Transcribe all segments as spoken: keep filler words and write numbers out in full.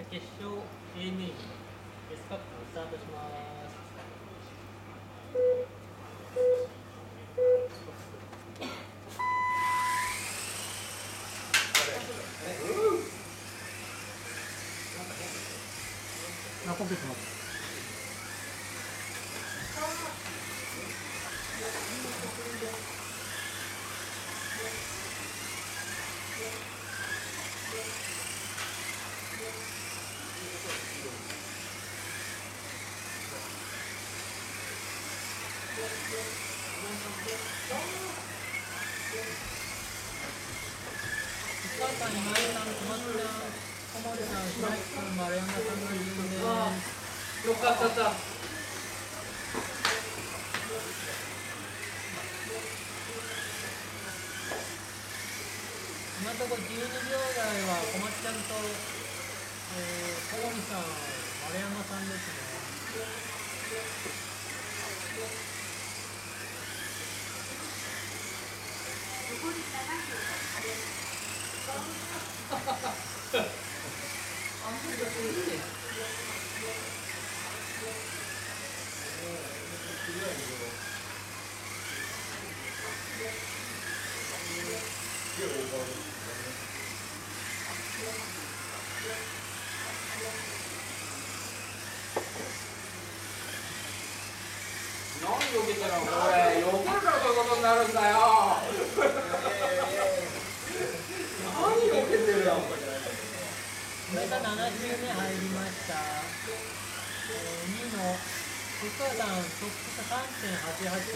決勝 A メイン S カップスタートします。あ、コンピューターもお母さん、今井さん、小松ちゃん、小松さん、白石さん、丸山さんの順です。 よかった。 今のところじゅうにびょう台は小松ちゃんと、えー、小森さん、丸山さんですね。 残りななひゃくです。 あんまりだといいね。何避けたらこれ、よけるからそういうことになるんだよ。何避けてるよ。 これがなな周目入りました。えー、にの福川さん、トップ差 さんてんはちはち。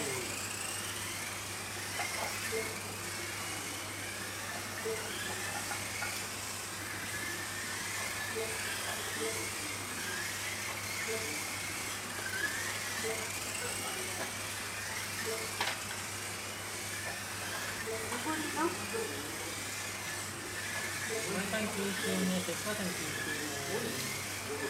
残りろっぷん。 森さんきゅう周目、福川さんきゅう周目。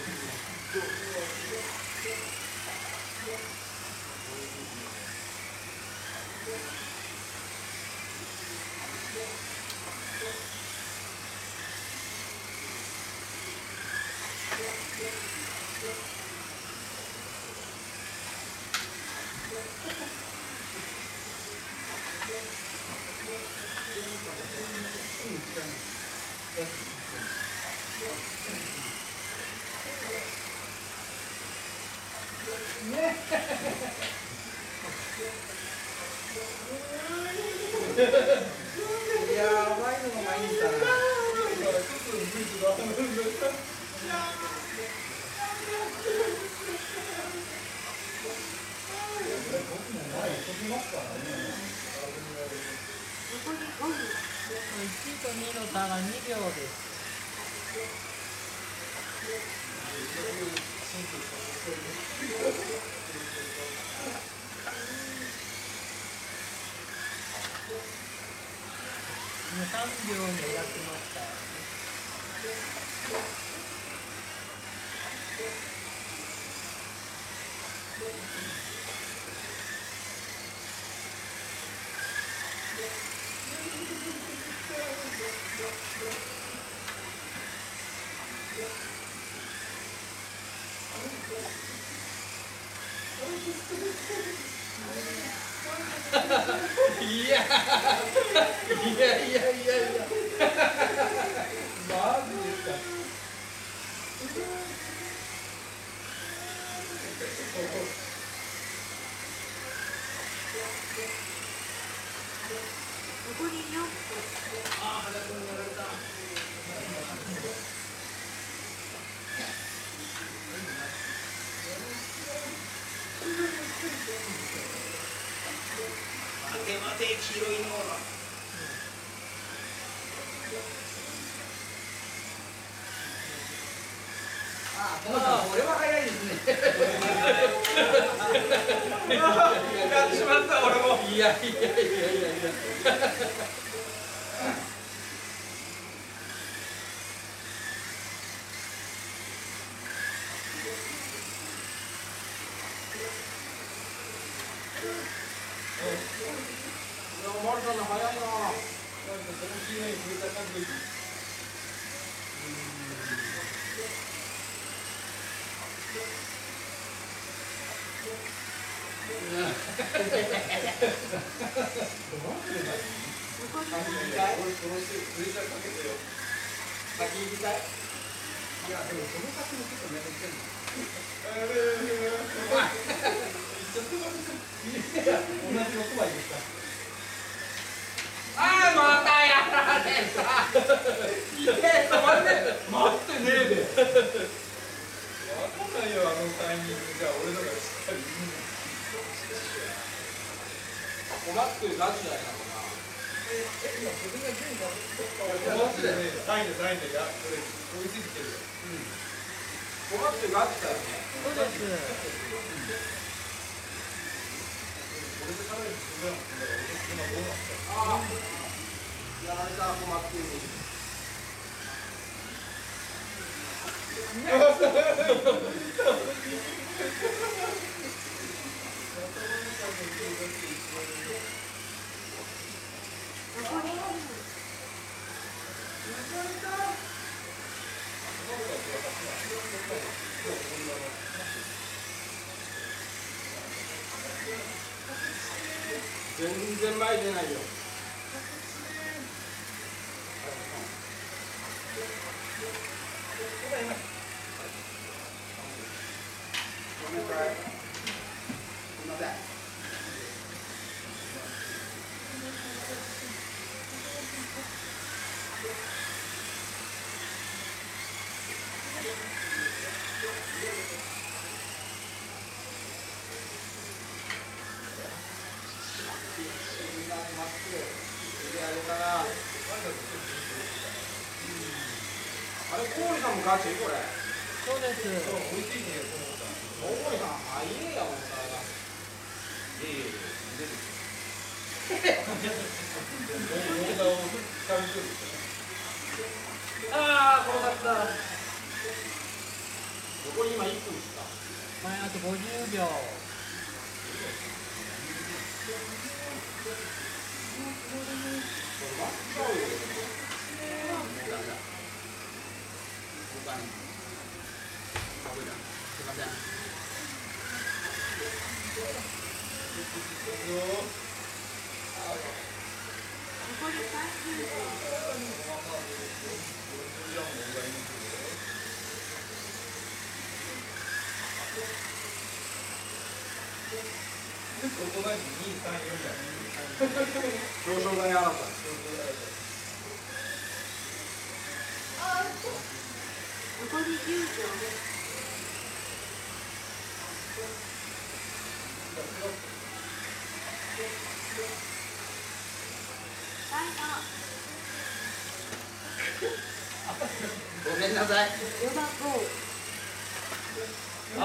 いやー、甘いのが毎日だな。 残りごふん。 いちいとにの差がにびょうです。今さんびょうに描きました。 いやいやいやいやいやマジですか。 残りよんぷん。 ああ、裸にやられた。待て待て、黄色いの。ああ、俺は早いですね。やってしまった、俺も。いやいやいやいやいや。マルさんの早いな。マルさん、このきれいに触れた感じ。 残り先行きたい？俺この人プレッシャーかけてよ。先行きたい？いやでもその先も結構めちゃくちゃうまい。ちょっと待って。同じ六枚ですか。ああまたやられた。いけと待って待ってねえで。わかんないよあのタイミングじゃ俺のがしっかり。困ってるガチだよな。え今自分が順位が困ってるね。ないんでないんでやこれ追いついてきてるよ。困ってるガチだよね。 そうです。 俺で食べるつもりだもん。今どうなった？ああ。やられた困ってる。 残り全然前出ないよ。ごめんなさい。すみません。あれ、コウリさんもガチこれ。 そうです。 そう、美味しいね、と思った。コウリさん、あ、いえや、もん、さ。いえいえ、出てああ、転がった。残り今いっぷんですか。 はい、あとごじゅうびょう。 残りさんじゅうびょ表彰台争い。 残りじゅうびょう。タイマー。 ごめんなさい。 よんばんゴー。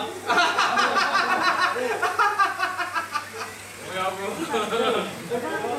親分。